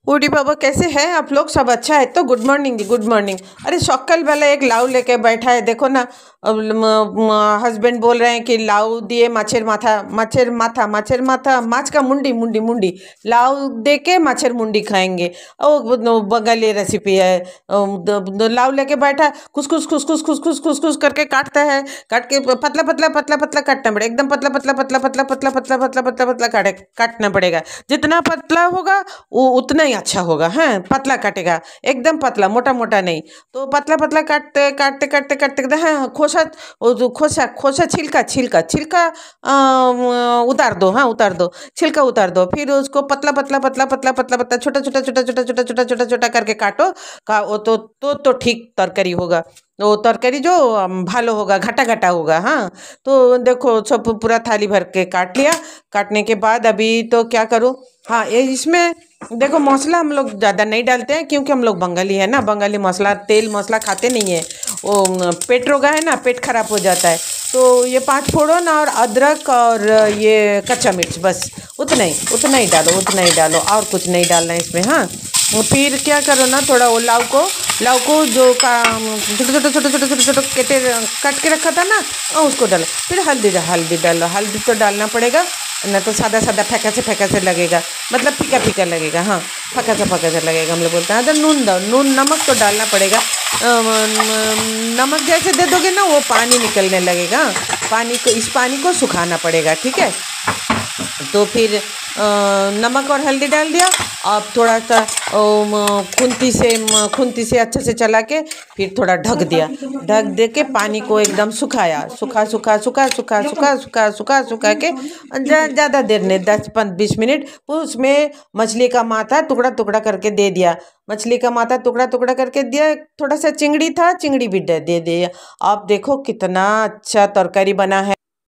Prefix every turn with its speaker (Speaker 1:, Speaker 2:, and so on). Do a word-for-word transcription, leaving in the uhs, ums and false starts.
Speaker 1: बूढ़ी बाबा कैसे हैं आप लोग? सब अच्छा है तो? Good morning ji, good morning. अरे सौक्कल वाला एक लाऊ लेके बैठा है, देखो ना। हस्बैंड बोल रहे हैं कि लाऊ दिए माछेर माथा, माछेर माथा, माछेर माथा, माछ का मुंडी मुंडी मुंडी, लाऊ दे के माछेर मुंडी खाएंगे। ओ ब- बंगाली रेसिपी है। अम, द- द- लाऊ लेके बैठा है, खुस खुस खुस खुस खुस खुस खुस खुस करके काटता है। काट के पतला पतला पतला पतला काटना पड़ेगा, एकदम पतला पतला पतला पतला पतला पतला पतला पतला पतला काटे काटना पड़ेगा। जितना पतला होगा वो उतना ही अच्छा होगा। हाँ, पतला काटेगा, एकदम पतला, मोटा मोटा नहीं। तो पतला पतला काटते काटते काटते काटते, हाँ हाँ, खोसा, वो जो खोसा खोसा छिलका छिलका छिलका अ, उतार दो, हाँ उतार दो, छिलका उतार दो। फिर उसको पतला पतला पतला पतला पतला पतला छोटा छोटा छोटा छोटा छोटा छोटा छोटा छोटा करके काटो। का वो तो तो तो ठीक तरकारी होगा। वो तरकारी जो अम, भालो होगा, घाटा घाटा होगा। हाँ, तो देखो सब पूरा थाली भर के काट लिया। काटने के बाद अभी तो क्या करूँ? हाँ, ये इसमें देखो मसाला हम लोग ज़्यादा नहीं डालते हैं, क्योंकि हम लोग बंगाली है ना, बंगाली मसाला तेल मसाला खाते नहीं है। वो न, पेट रोगा है ना, पेट खराब हो जाता है। तो ये पाँच फोड़न और अदरक और ये कच्चा मिर्च, बस उतना ही उतना ही डालो, उतना ही डालो, और कुछ नहीं डालना है इसमें। हाँ, वो फिर क्या करो ना, थोड़ा वो लाव को लाव को जो का छोटे छोटे छोटे छोटे छोटे छोटे केटे काट के रखा था ना, और उसको डालो। फिर हल्दी हल्दी डालो, हल्दी तो डालना पड़ेगा, ना तो सादा सादा फेंका से फेंका से लगेगा, मतलब फीका फीका लगेगा। हाँ, फका से फका से लगेगा, हम लोग बोलते हैं। तो नून दो, नून नमक तो डालना पड़ेगा। अम, नमक जैसे दे दोगे ना, वो पानी निकलने लगेगा। पानी को, इस पानी को सुखाना पड़ेगा, ठीक है। तो फिर अ, नमक और हल्दी डाल दिया। अब थोड़ा सा अम, खुंती से म, खुंती से अच्छे से चला के फिर थोड़ा ढक दिया। ढक दे के पानी को एकदम सुखाया, सुखा सुखा सुखा सुखा सुखा सुखा सुखा सुखा के ज़्यादा देर नहीं, दस पंद्रह बीस मिनट उसमें मछली का माथा टुकड़ा टुकड़ा करके दे दिया। मछली का माथा टुकड़ा टुकड़ा करके दिया। थोड़ा सा चिंगड़ी था, चिंगड़ी भी दे दे दिया। आप देखो कितना अच्छा तरकारी बना है।